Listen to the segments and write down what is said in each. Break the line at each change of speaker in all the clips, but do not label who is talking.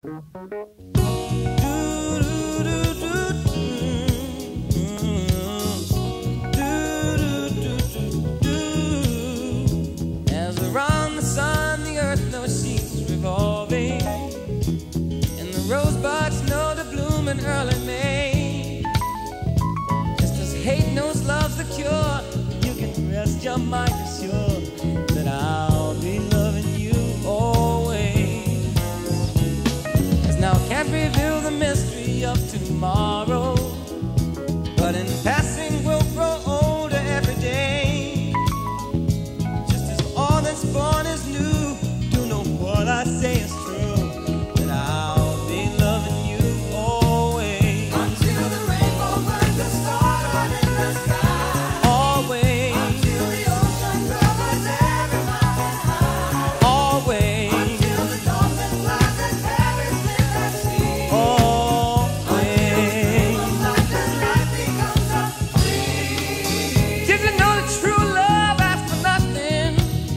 As around the sun, the earth knows she's revolving, and the rosebuds know to bloom in early May. Just as hate knows love's the cure, you can rest your mind assured that I'll be loving you always. As now can't reveal the mystery of tomorrow, but in passing we'll grow older every day. Just as all that's born is new, do know what I say is true, that I'll be loving you always.
Until the rainbow burns the stars in the sky.
Always.
Until the ocean covers every mountain high.
Always.
Until the dolphin flies and carries in the sea.
Always.
Life becomes a dream.
Did you know that true love asks for nothing?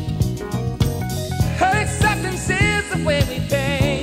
Her acceptance is the way we pay.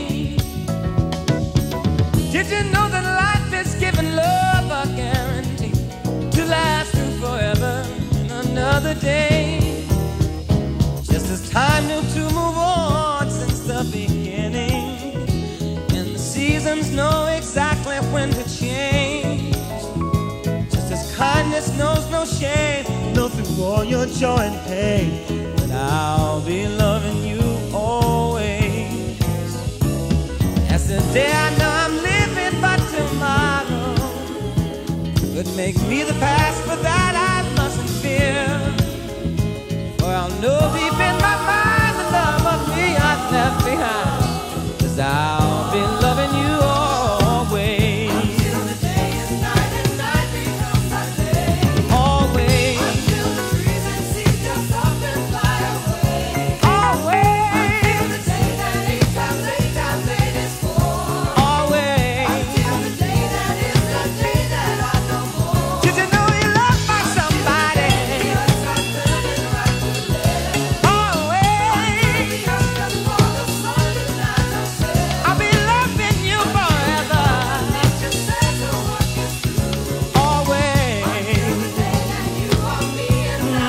Did you know that life is giving love a guarantee to last through forever in another day? Just as time knew to move on since the beginning, and the seasons know exactly when to change. Just as kindness knows no shame, know through all your joy and pain, that I'll be loving you always. As the day I know I'm living, but tomorrow could make me the past, but that I mustn't fear. For I'll know deep in my mind the love of me I've left behind, 'cause I'll be loving you always.
Until the day is night and night becomes a day.
Always.
Until the trees and seas just up and fly away.
Always.
Until the day that 8 times 8 times 8 is 4.
Always.
Until the day that is the day that I know more.
Did you know you're loved by somebody?
The earth starts turning right to left.
Always.
The earth does for the sun to shine no set.
I'll be loving you forever.
Nature says the work is through.
Always.
Until the day that you are me and I.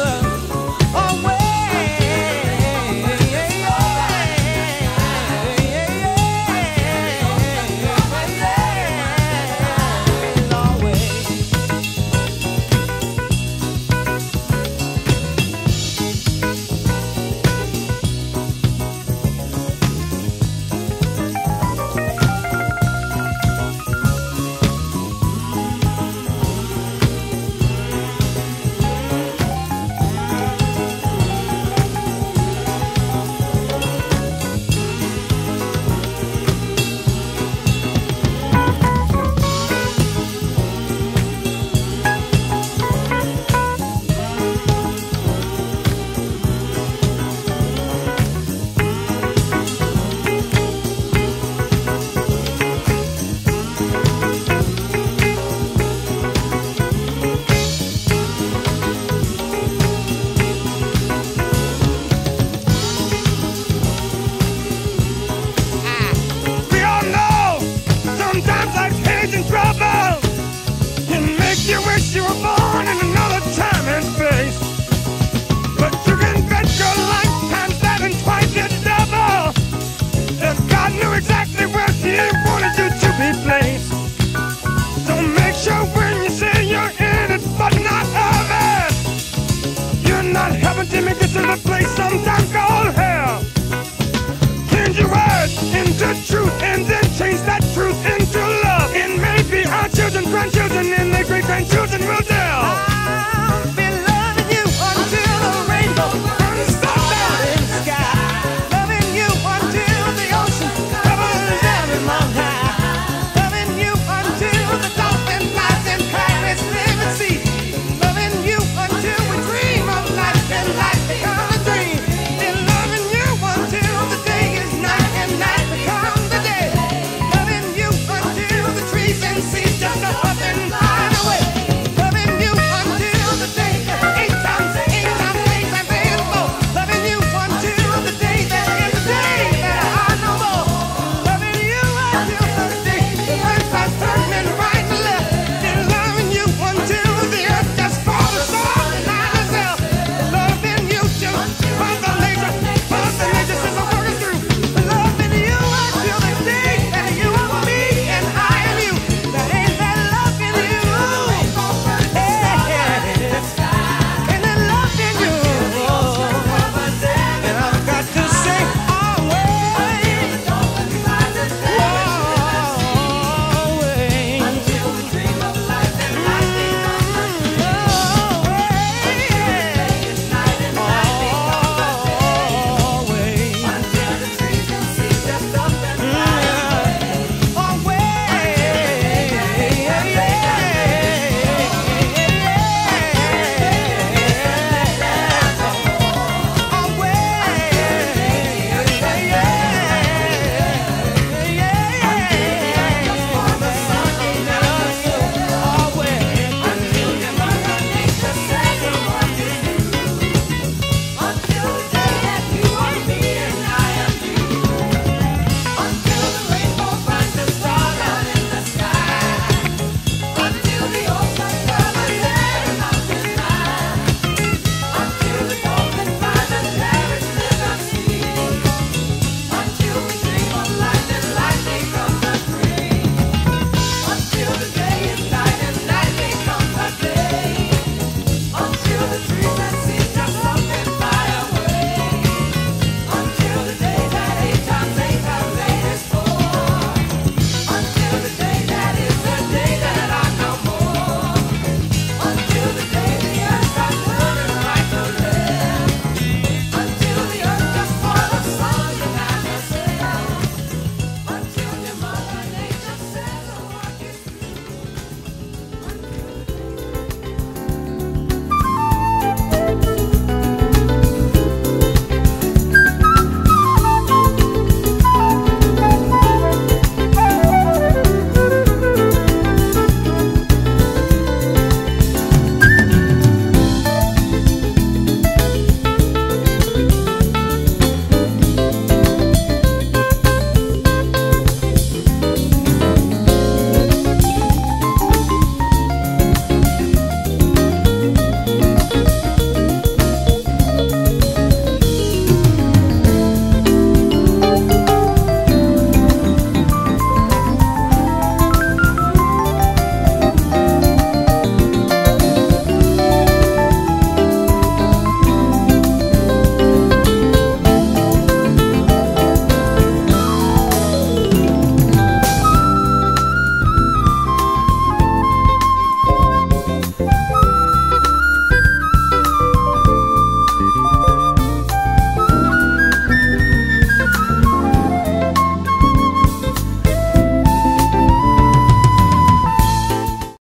We all know sometimes life's hands in trouble. It makes you wish you were born in another time and space. But you can bet your life times that and twice the double. That God knew exactly where He wanted you to be placed. So make sure when you say you're in it but not of it, you're not helping to make this is a place sometimes called hell. Change your words into truth.